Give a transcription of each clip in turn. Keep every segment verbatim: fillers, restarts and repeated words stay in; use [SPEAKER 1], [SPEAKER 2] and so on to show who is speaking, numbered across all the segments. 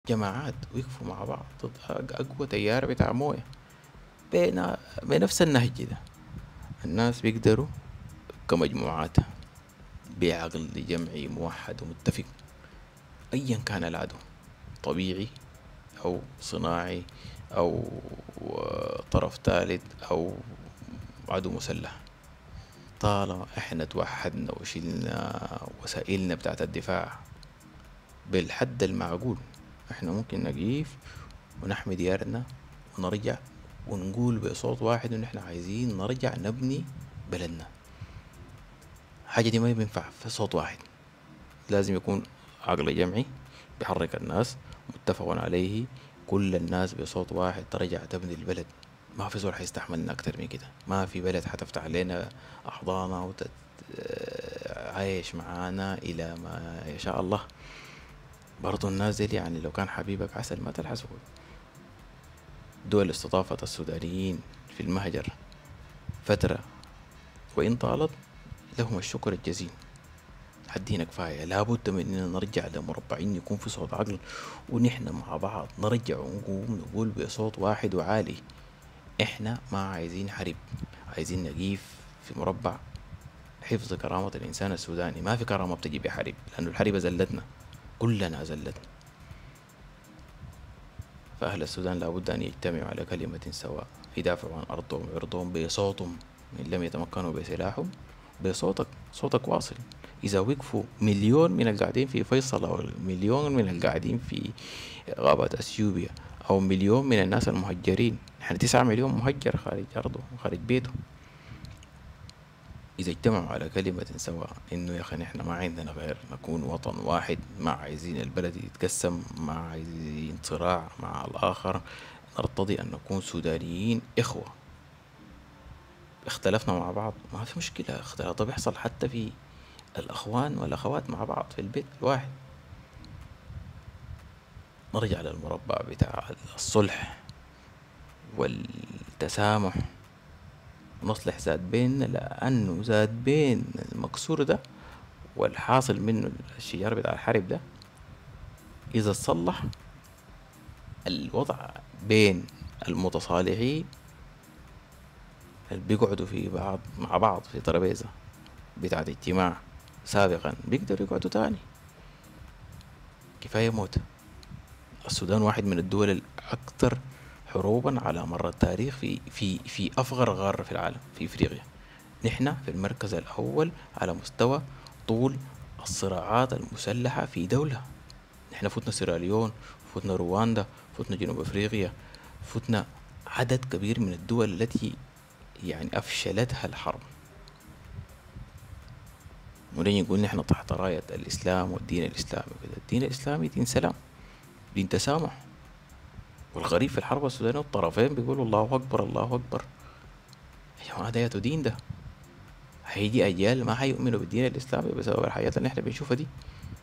[SPEAKER 1] جماعات وقفوا مع بعض ضد أقوى تيار بتاع موية بين بنفس النهج ده. الناس بيقدروا كمجموعات بعقل جمعي موحد ومتفق أيا كان العدو، طبيعي أو صناعي أو طرف ثالث أو عدو مسلح، طالما احنا توحدنا وشلنا وسائلنا بتاعت الدفاع بالحد المعقول، احنا ممكن نقيف ونحمي ديارنا ونرجع ونقول بصوت واحد ان احنا عايزين نرجع نبني بلدنا. حاجة دي ما بينفع في صوت واحد، لازم يكون عقل جمعي بيحرك الناس متفق عليه، كل الناس بصوت واحد ترجع تبني البلد. ما في زول حيستحملنا اكتر من كده، ما في بلد حتفتح علينا احضانها وتعايش معانا الى ما يشاء الله. برضو الناس دي يعني لو كان حبيبك عسل ما تلحسه. دول استضافت السودانيين في المهجر فترة وإن طالت لهم الشكر الجزيل. حدينا كفاية، لابد من إننا نرجع لمربعين يكون في صوت عقل، ونحن مع بعض نرجع ونقوم نقول بصوت واحد وعالي إحنا ما عايزين حرب، عايزين نقيف في مربع حفظ كرامة الإنسان السوداني. ما في كرامة بتجي بحرب، لأنه الحرب زلتنا، كلنا زلتنا. فأهل السودان لابد أن يجتمعوا على كلمة سواء، يدافعوا عن أرضهم وعرضهم بصوتهم، إن لم يتمكنوا بسلاحهم بصوتك، صوتك واصل. إذا وقفوا مليون من القاعدين في فيصل أو مليون من القاعدين في غابة أثيوبيا أو مليون من الناس المهجرين، نحن تسعة مليون مهجر خارج أرضه وخارج بيته، إذا اجتمعوا على كلمة سواء إنه يا أخي نحن ما عندنا غير نكون وطن واحد، ما عايزين البلد يتقسم، ما عايزين صراع مع الآخر، نرتضي أن نكون سودانيين إخوة. اختلفنا مع بعض ما في مشكلة، اختلاط ده بيحصل حتى في الأخوان والأخوات مع بعض في البيت الواحد. نرجع للمربع بتاع الصلح والتسامح ونصلح ذات بيننا، لأنه ذات بين المكسور ده والحاصل منه الشجار بتاع الحرب ده إذا تصلح الوضع بين المتصالحين اللي بيقعدوا في بعض مع بعض في ترابيزة بتاعة اجتماع سابقا بيقدروا يقعدوا تاني. كفاية موت. السودان واحد من الدول الأكثر حروبا على مر التاريخ في في في أصغر غارة في العالم، في إفريقيا. نحن في المركز الأول على مستوى طول الصراعات المسلحة في دولة. نحن فتنا سيراليون، فتنا رواندا، فتنا جنوب افريقيا، فتنا عدد كبير من الدول التي يعني افشلتها الحرب. ونجي نقول نحن تحت راية الاسلام والدين الاسلامي كده. الدين الاسلامي دين سلام، دين تسامح. والغريب في الحرب السودانية الطرفين بيقولوا الله اكبر الله اكبر. يا جماعة ده دين ده، هيجي اجيال ما هيؤمنوا بالدين الاسلامي بسبب الحاجات اللي احنا بنشوفها دي.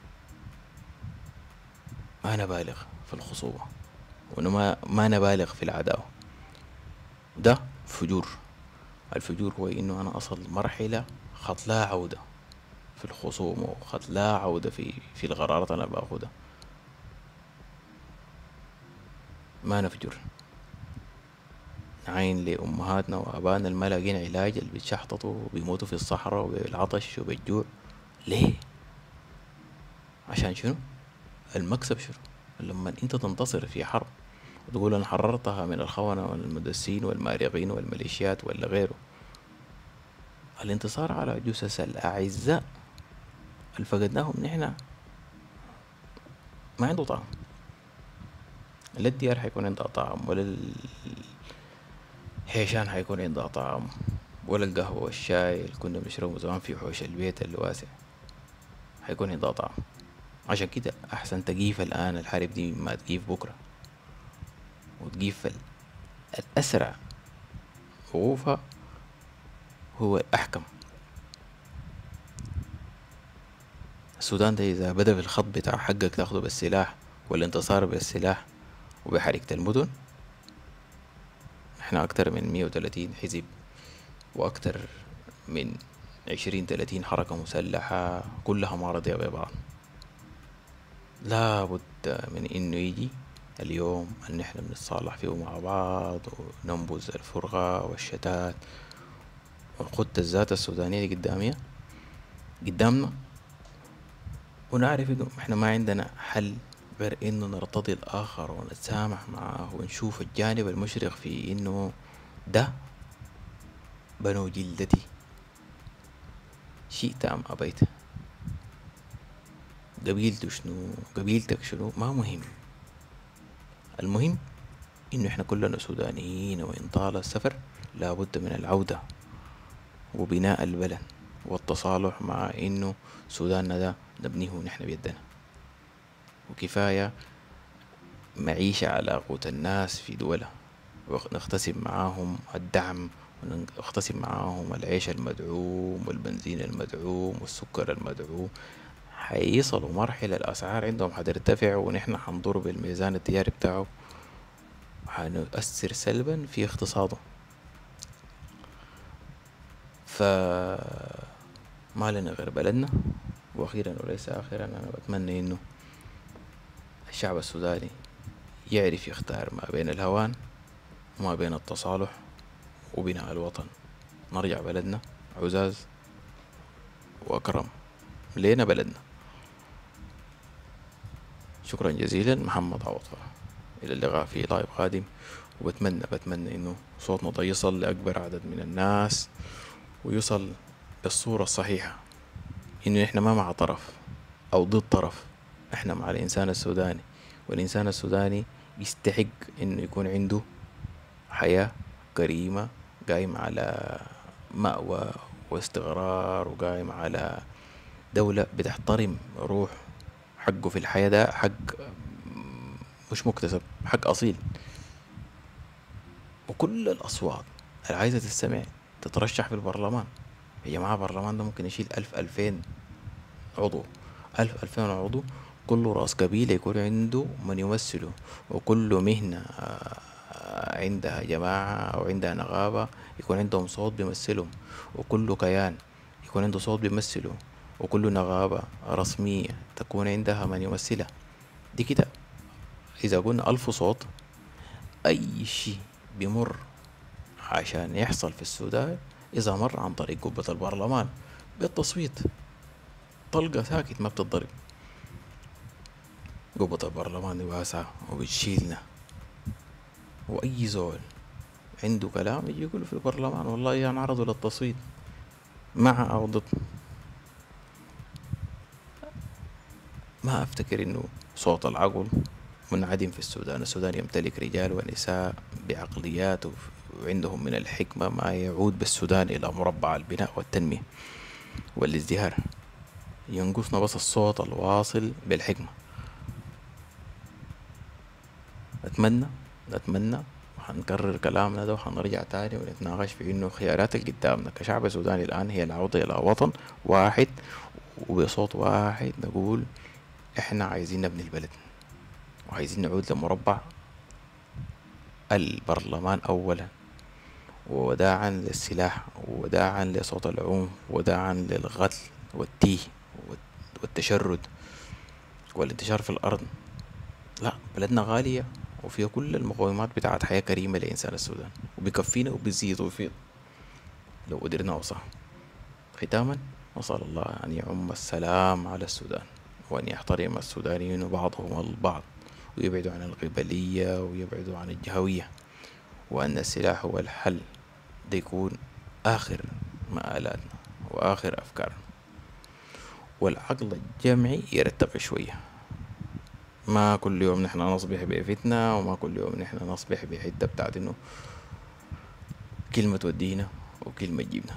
[SPEAKER 1] ما نبالغ في الخصوبة وما ما نبالغ في العداوة، ده فجور. الفجور هو انه انا اصل مرحلة خط لا عودة في الخصوم وخط لا عودة في في القرارات انا باخدها. ما نفجر نعين لأمهاتنا وأبائنا الما لاقين علاج، اللي بيتشحططوا وبيموتوا في الصحراء وبالعطش وبالجوع. ليه؟ عشان شنو؟ المكسب شنو؟ لما انت تنتصر في حرب وتقول انا حررتها من الخونة والمدسين والمارقين والميليشيات ولا غيره، الانتصار على جثث الأعزاء اللي فقدناهم نحن ما عنده طعم. لا الديار حيكون عندها طعم، ولا الحيشان حيكون عندها طعم، ولا القهوة والشاي اللي كنا بنشربه زمان في حوش البيت الواسع حيكون عندها طعم. عشان كده أحسن تقيف الآن الحرب دي ما تقيف بكرة، وتقيف ال- الأسرع وقوفها هو الأحكم. السودان ده إذا بدأ في الخط بتاع حقك تاخده بالسلاح والانتصار بالسلاح وبحركة المدن، احنا أكتر من مية وتلاتين حزب وأكتر من عشرين تلاتين حركة مسلحة كلها معرضية ببعض. لا بد من إنه يجي اليوم اللي نحن بنتصالح فيه مع بعض وننبذ الفرقة والشتات، ونخد الذات السودانية دي قدامي قدامنا، ونعرف إنه إحنا ما عندنا حل غير إنه نرتضي الآخر ونتسامح معاه ونشوف الجانب المشرق في إنه ده بنو جلدتي، شئت أم أبيت، قبيلته شنو قبيلتك شنو ما مهم. المهم إنه إحنا كلنا سودانيين، وإن طال السفر لابد من العودة وبناء البلد والتصالح مع إنه سوداننا ده نبنيه نحن بيدنا. وكفاية معيشة على قوت الناس في دولة ونغتسم معاهم الدعم، ونغتسم معاهم العيش المدعوم والبنزين المدعوم والسكر المدعوم. حيصلوا مرحلة الأسعار عندهم حترتفع، ونحن حنضر بالميزان التجاري بتاعه، وحنؤثر سلبا في اقتصاده. فما لنا غير بلدنا. وأخيرا وليس آخرا، أنا بتمنى إنه الشعب السوداني يعرف يختار ما بين الهوان وما بين التصالح وبناء الوطن. نرجع بلدنا عزاز وأكرم لينا بلدنا. شكرا جزيلا، محمد عوض. إلى اللقاء في لايف قادم. وبتمنى بتمنى إنه صوتنا ده يصل لأكبر عدد من الناس، ويصل بالصورة الصحيحة، إنه إحنا ما مع طرف أو ضد طرف، إحنا مع الإنسان السوداني. والإنسان السوداني يستحق إنه يكون عنده حياة كريمة قايم على مأوى واستقرار، وقايم على دولة بتحترم روح حقه في الحياة. ده حق مش مكتسب، حق أصيل. وكل الأصوات اللي عايزة تستمع تترشح في البرلمان. يا جماعة البرلمان ده ممكن يشيل ألف ألفين عضو، ألف ألفين عضو. كل رأس قبيلة يكون عنده من يمثله، وكل مهنة آه، عندها جماعة أو عندها نقابة يكون عندهم صوت بيمثلهم، وكل كيان يكون عنده صوت بيمثله، وكل نقابة رسمية تكون عندها من يمثلها. دي كده إذا قلنا ألف صوت، أي شيء بيمر عشان يحصل في السودان إذا مر عن طريق قبة البرلمان بالتصويت، طلقة ساكت ما بتضرب. قبة البرلمان دي واسعة وبتشيلنا، وأي زول عنده كلام يجي يقوله في البرلمان، والله ينعرضوا للتصويت مع أو ضد. ما أفتكر إنه صوت العقل منعدم في السودان. السودان يمتلك رجال ونساء بعقليات وعندهم من الحكمة ما يعود بالسودان إلى مربع البناء والتنمية والازدهار. ينقصنا بس الصوت الواصل بالحكمة. أتمنى أتمنى وحنكرر كلامنا ده وحنرجع تاني ونتناقش في إنه خيارات اللي قدامنا كشعب سوداني الآن هي العودة إلى وطن واحد، وبصوت واحد نقول إحنا عايزين نبني البلد، وعايزين نعود لمربع البرلمان أولا، ووداعا للسلاح، ووداعا لصوت العنف، وداعا للقتل والتيه والتشرد والانتشار في الأرض. لا، بلدنا غالية وفيها كل المقومات بتاعت حياة كريمة لإنسان السودان، وبيكفينا وبيزيد ويفيض لو قدرنا وصح. ختاما، وصل الله أن يعم السلام على السودان، وأن يحترم السودانيين بعضهم البعض، ويبعدوا عن القبلية ويبعدوا عن الجهوية، وأن السلاح هو الحل. ده يكون آخر مآلاتنا وآخر أفكارنا، والعقل الجمعي يرتقي شوية. ما كل يوم نحن نصبح بفتنة، وما كل يوم نحن نصبح بحتة بتاعت انه كلمة تودينا وكلمة تجيبنا.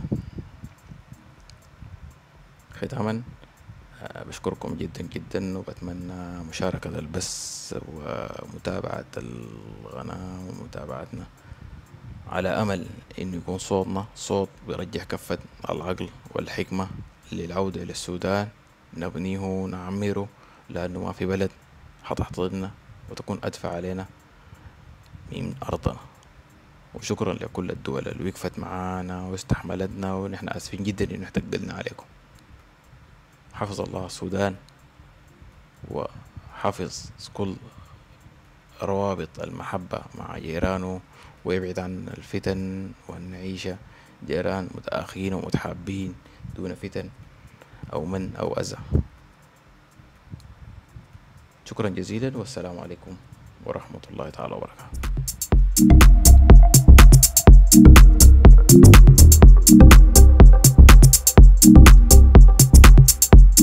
[SPEAKER 1] ختاما، آه، بشكركم جدا جدا، وبتمنى مشاركة البث ومتابعة القناة ومتابعتنا، على أمل إنه يكون صوتنا صوت بيرجح كفة العقل والحكمة للعودة للسودان، نبنيه ونعمره، لأنه ما في بلد حتحتضننا وتكون أدفع علينا من أرضنا. وشكرا لكل الدول اللي وقفت معانا واستحملتنا، ونحن آسفين جدا إنه احتقلنا عليكم. حفظ الله السودان و حافظ كل روابط المحبة مع جيرانه، ويبعد عن الفتن، وأن نعيش جيران متآخين ومتحابين دون فتن أو من أو أذى. شكرا جزيلا، والسلام عليكم ورحمة الله تعالى وبركاته.